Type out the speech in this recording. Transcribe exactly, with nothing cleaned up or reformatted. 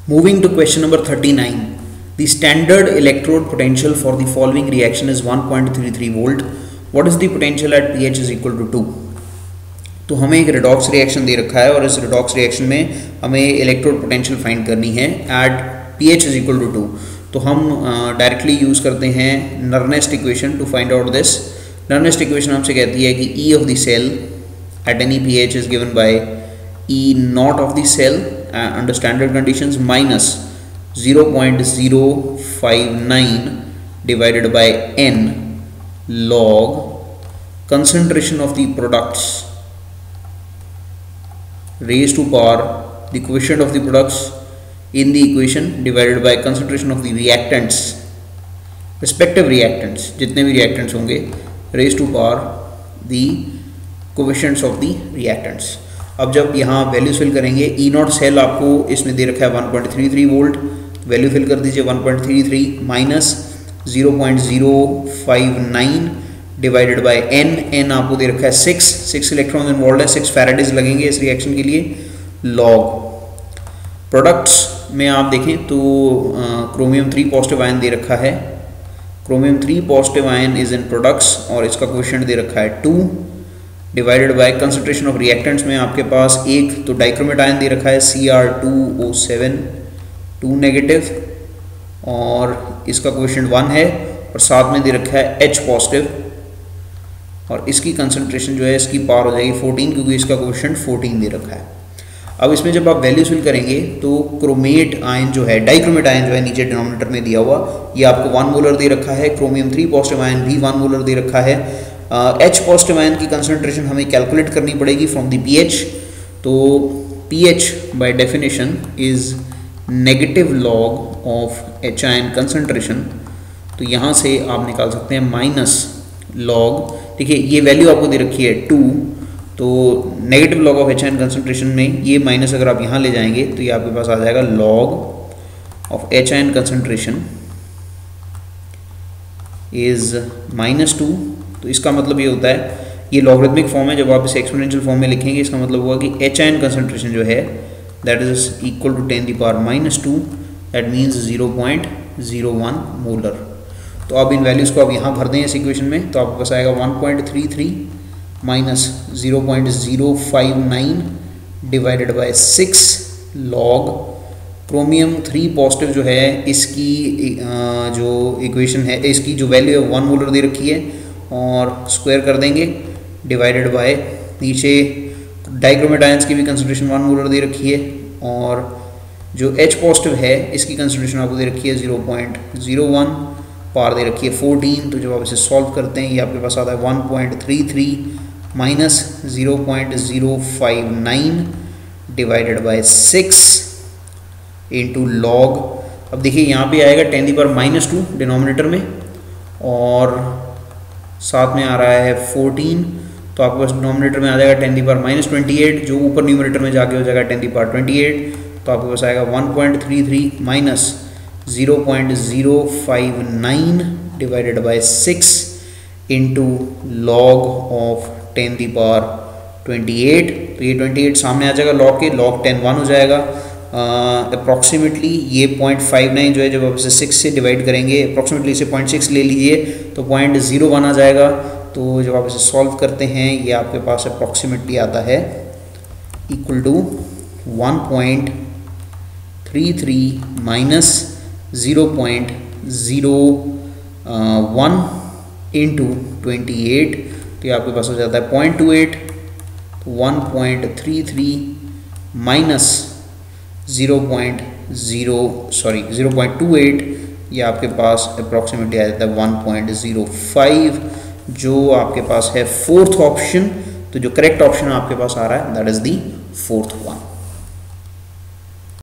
Moving to question number thirty-nine. The standard electrode potential for the following reaction is one point three three volt. What is the potential at pH is equal to two? तो हमें एक redox reaction दे रखा है और इस redox reaction में हमें electrode potential find करनी है at pH is equal to two. तो हम डायरेक्टली uh, यूज़ करते हैं Nernst equation to find out this. Nernst equation हमसे कहती है कि E of the cell at any pH is given by E naught of the cell uh, under standard conditions minus zero point zero five nine divided by N log concentration of the products raised to power the coefficient of the products in the equation divided by concentration of the reactants, respective reactants, जितने भी reactants होंगे raised to power the coefficients of the reactants. अब जब यहाँ values fill करेंगे, ई not cell आपको इसमें दे रखा है one point three three volt, value fill कर दीजिए one point three three minus zero point zero five nine divided by n. N आपको दे रखा है सिक्स, सिक्स इलेक्ट्रॉन इन्वॉल्व है, सिक्स फैराडेज लगेंगे इस रिएक्शन के लिए. लॉग प्रोडक्ट्स में आप देखें तो क्रोमियम थ्री पॉजिटिव आयन दे रखा है. Chromium three positive ion is in products और इसका कोएफिशिएंट दे रखा है two divided by concentration of reactants में आपके पास एक तो डाइक्रोमेट आयन दे रखा है C R two O seven two negative और इसका कोएफिशिएंट वन है और साथ में दे रखा है H पॉजिटिव और इसकी कंसंट्रेशन जो है इसकी पावर हो जाएगी फोर्टीन क्योंकि इसका कोएफिशिएंट फोर्टीन दे रखा है. अब इसमें जब आप वैल्यूज फिल करेंगे तो क्रोमेट आयन जो है, डाइक्रोमेट आयन जो है नीचे डिनोमिनेटर में दिया हुआ, ये आपको वन मोलर दे रखा है. क्रोमियम थ्री पॉजिटिव आयन भी वन मोलर दे रखा है. एच पॉजिटिव आयन की कंसंट्रेशन हमें कैलकुलेट करनी पड़ेगी फ्रॉम द पीएच. तो pH by definition is negative log of H ion concentration. तो यहाँ से आप निकाल सकते हैं माइनस लॉग. देखिए ये वैल्यू आपको दे रखी है टू, तो negative log of H ion concentration में ये माइनस अगर आप यहाँ ले जाएंगे तो ये आपके पास आ जाएगा log of H ion concentration is minus two. तो इसका मतलब ये होता है, ये लॉगरिथमिक फॉर्म है, जब आप इसे एक्सपोनेंशियल फॉर्म में लिखेंगे इसका मतलब होगा कि एच आयन कंसंट्रेशन जो है that is equal to ten the power minus two, that means zero point zero one molar. तो अब इन वैल्यूज़ को आप यहाँ भर दें इस इक्वेशन में तो आपके पास आएगा one point three three minus zero point zero five nine divided by six log chromium three positive जो है इसकी जो इक्वेशन है, इसकी जो वैल्यू है वन मोलर दे रखी है और स्क्वायर कर देंगे डिवाइडेड बाय नीचे डाइक्रोमेट आयंस की भी कंसंट्रेशन वन मोलर दे रखी है और जो H पॉजिटिव है इसकी कंसंट्रेशन आपको दे रखी है zero point zero one, power दे रखी है फोर्टीन. तो जब आप इसे सॉल्व करते हैं ये आपके पास आता है one point three three minus zero point zero five nine divided by six into log. अब देखिए यहाँ पे आएगा ten the power minus two denominator में और साथ में आ रहा है फोर्टीन, तो आपके पास डिनोमिनेटर में आ जाएगा ten the power minus twenty eight, जो ऊपर न्यूमरेटर में जाके हो जाएगा ten the power twenty eight. तो आपके पास आएगा one point three three minus zero point zero five nine divided by six into log of ten the power twenty eight. तो ये ट्वेंटी एट सामने आ जाएगा लॉग के, लॉग टेन वन हो जाएगा अप्रॉक्सीमेटली. uh, ये पॉइंट फाइव नाइन जो है जब आप इसे सिक्स से डिवाइड करेंगे अप्रॉक्सीमेटली इसे पॉइंट सिक्स ले लीजिए तो पॉइंट ज़ीरो वन आ जाएगा. तो जब आप इसे सॉल्व करते हैं ये आपके पास अप्रॉक्सीमेटली आता है equal to one point three three minus zero point zero one into twenty eight. तो ये आपके पास हो जाता है point two eight. One point three three minus zero point zero sorry zero point two eight, ये आपके पास अप्रॉक्सीमेटली आ जाता है वन पॉइंट ज़ीरो फाइव, जो आपके पास है फोर्थ ऑप्शन. तो जो करेक्ट ऑप्शन आपके पास आ रहा है that is the fourth one.